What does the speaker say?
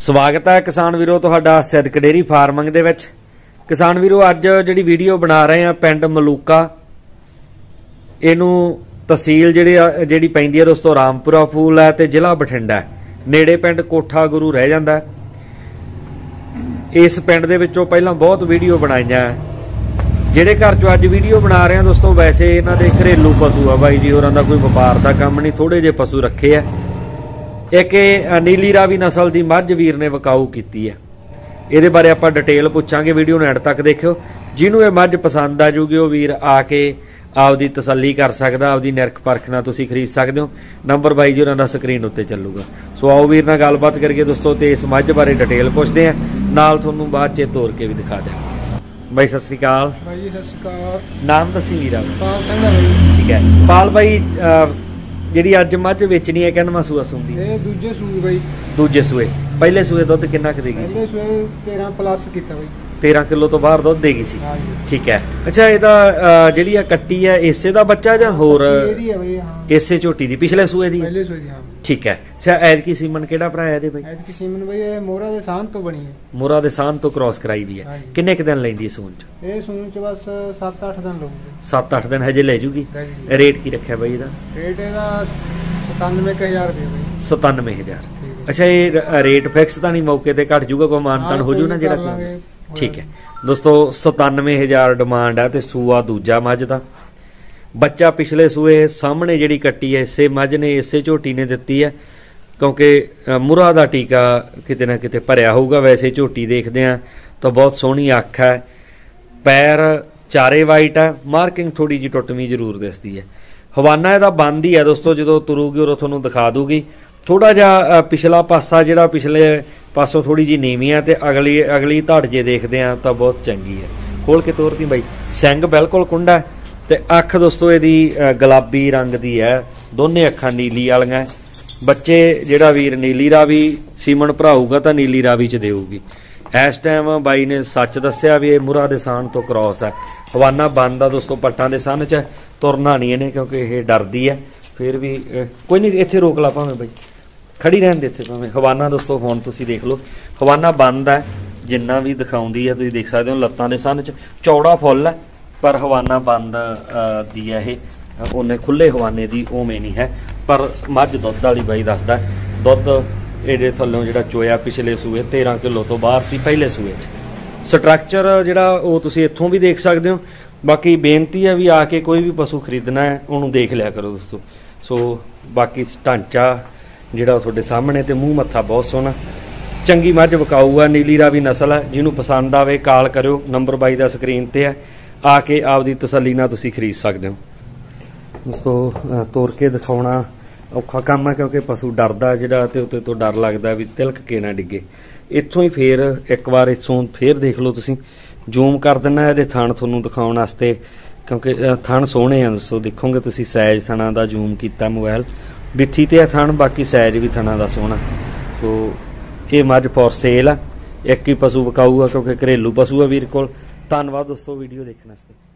स्वागत है किसान वीरो तुहाडा सिद्दक डेयरी फार्मिंग दे विच। किसान वीरो अज जिहड़ी वीडियो बना रहे हैं पिंड मलूका, इनू तहसील जिहड़ी पैंदी है दोस्तों रामपुरा फूल है ते जिला बठिंडा है, नेड़े पिंड कोठा गुरू रह जांदा है। इस पिंड दे विचों पहलां बहुत वीडियो बनाईयां जिहड़े घर चों अज वीडियो बना रहे हैं दोस्तों। वैसे इन्हां दे घरेलू पशु आ बाई जी होरां दा, कोई व्यापार दा काम नहीं, थोड़े जे पशु रखे है। एक नीली रावी नस्ल की मझ वीर ने विकाऊ की है, ये बारे आप डिटेल पूछांगे, वीडियो ने एंड तक देखियो। जिन्हों ये मझ पसंद आ जूगी वो वीर आके आपदी तसल्ली कर सकदा, आपदी निरख परख नाल तुसीं खरीद सकदे हो। नंबर बाई जी उन्हां दा स्क्रीन उत्ते चलूगा। सो आओ वीर नाल गलबात करिए दोस्तों ते इस मझ बारे डिटेल पुछदे हैं, नाल तुहानूं बाद च तोड़ के भी दिखा दें। बाई सत श्री अकाल। भाई जी सत श्री अकाल। नाम दसी वीरा? पाल सिंह है भाई। ठीक है पाल भाई, ਜਿਹੜੀ ਅੱਜ ਮੱਝ ਵੇਚਣੀ ਹੈ ਕਿੰਨਵਾਂ ਸੂਆ ਸੂੰਦੀ? ਇਹ ਦੂਜੇ ਸੂਏ ਬਾਈ। ਦੂਜੇ ਸੂਏ। ਪਹਿਲੇ ਸੂਏ ਦੁੱਧ ਕਿੰਨਾ ਕੁ ਦੇਗੀ? ਪਹਿਲੇ ਸੂਏ 13 ਪਲੱਸ ਕੀਤਾ ਬਾਈ। 13 ਕਿਲੋ ਤੋਂ ਬਾਹਰ ਦੁੱਧ ਦੇਗੀ ਸੀ। ਹਾਂ ਜੀ ਠੀਕ ਹੈ। ਅੱਛਾ ਇਹਦਾ ਜਿਹੜੀ ਆ ਕੱਟੀ ਹੈ ਇਸੇ ਦਾ ਬੱਚਾ ਜਾਂ ਹੋਰ? ਇਹਦੀ ਹੈ ਬਾਈ। ਹਾਂ ਇਸੇ ਝੋਟੀ ਦੀ ਪਿਛਲੇ ਸੂਏ ਦੀ? ਪਹਿਲੇ ਸੂਏ ਦੀ। ਹਾਂ ਠੀਕ ਹੈ। ਅੱਛਾ ਐਤਕੀ ਸੀਮਨ ਕਿਹੜਾ ਭਰਾ ਇਹਦੇ ਬਾਈ? ਐਤਕੀ ਸੀਮਨ ਬਾਈ ਇਹ ਮੋਰਾ ਦੇ ਸਾਨ ਤੋਂ ਬਣੀ ਹੈ। ਮੋਰਾ ਦੇ ਸਾਨ ਤੋਂ ਕ੍ਰਾਸ ਕਰਾਈ ਵੀ ਹੈ। ਕਿੰਨੇ ਕ ਦਿਨ ਲੈਂਦੀ ਹੈ ਸੂਣ ਚ? ਇਹ ਸੂਣ ਚ ਬਸ 7-8 ਦਿਨ ਲਊਗੀ। 7-8 ਦਿਨ ਹਜੇ ਲੈ ਜੂਗੀ। ਰੇਟ ਕੀ ਰੱਖਿਆ ਬਾਈ ਇਹਦਾ? ਰੇਟ ਇਹਦਾ 97,000 ਰੁਪਏ ਬਾਈ। 97,000। ਅੱਛਾ ਇਹ ਰੇਟ ਫਿਕਸ ਤਾਂ ਨਹੀਂ, ਮੌਕੇ ਤੇ ਘਟ ਜੂਗਾ, ਕੋਈ ਮਾਨਤਾਨ ਹੋ ਜੂ ਨਾ ਜਿਹੜਾ? ਠੀਕ ਹੈ ਦੋਸਤੋ 97,000 ਡਿਮਾਂਡ है। तो सूआ दूजा मझ का बच्चा पिछले सूए सामने जी कट्टी है इसे मझ ने इसे झोटी ने दी है, क्योंकि मुरा का टीका किते ना किते भरिया होगा। वैसे झोटी देखते हैं तो बहुत सोहनी अख है, पैर चारे वाइट है, मार्किंग थोड़ी जी टुटवी जरूर दिसती है। हवाना इहदा बंद ही है दोस्तों, जो तुरूगी और तुहानूं दिखा दूगी। थोड़ा जा पिछला पासा जिहड़ा पिछले पासों थोड़ी जी नीवी है, तो अगली धड़ जे देखते हैं तो बहुत चंगी है। खोल के तोरती बाई। सिंग बिल्कुल कुंडा है, तो अख दोस्तों यदी गुलाबी रंग की है, दोने अखा नीली वालियां। बच्चे जिहड़ा वीर नीली रावी सीमन भराऊगा तो नीली रावी च देऊगी। इस टाइम बाई ने सच दस्सिया भी मुरा दे सान तो क्रॉस है। हवाना बंद आ दोस्तों, पट्टां दे सन च तुरना नहीं इहने, क्योंकि यह डरदी है। फिर भी कोई नहीं, इत्थे रोक ला भावें बाई, खड़ी रहन दे इत्थे भावें। हवाना दोस्तों फोन तुसीं देख लो, हवाना बंद है, जिन्ना भी दिखाउंदी है तुसीं देख सकते हो। लत्तां दे सन च चौड़ा फुल है, पर हवाना बंद दी है। ये उन्हें खुले हवाने की उवें नहीं है, पर मझ दुध वाली बाई दसदा दुध ये थल्लों जिहड़ा चोया पिछले सूए 13 किलो तो बाहर सी पहले सूए। स्ट्रक्चर जिहड़ा वो तुसीं इत्थों भी देख सकते हो। बाकी बेनती है भी आके कोई भी पशु खरीदना है उन्होंने देख लिया करो दोस्तों। सो बाकी ढांचा जिहड़ा तुहाडे सामने ते मूँह मत्था बहुत सोहना, चंगी मझ विकाऊ है, नीली रावी नस्ल है। जिन्हों पसंद आवे कॉल करो, नंबर बाई का स्क्रीन ते है, आके आपदी तसल्ली नाल तुसीं खरीद सकते हो दोस्तों। तोड़ के दिखाउणा औखा काम है, क्योंकि पशु डरदा जिहड़ा ते उत्ते तो डर लगदा भी तिलक के ना डिगे। इत्थों ही फिर एक बार इत्थों फिर देख लो तुसीं, जूम कर देना इहदे थण तुहानूं दिखाउण वास्ते, क्योंकि थण सोहणे आ दोस्तों। देखोगे तुसीं साइज थणां दा जूम कीता मोबाइल, बिथी ते थण, बाकी साइज भी थणां दा सोहना। तो ये मझ फॉर सेल है, एक ही पशु विकाऊ है, क्योंकि घरेलू पशु है वीर कोल। धन्नवाद दोस्तों वीडियो देखने वास्ते।